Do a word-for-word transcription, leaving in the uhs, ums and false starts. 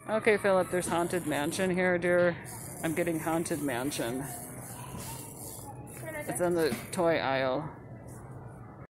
Okay, Philip, there's Haunted Mansion here, dear. I'm getting Haunted Mansion. It's in the toy aisle.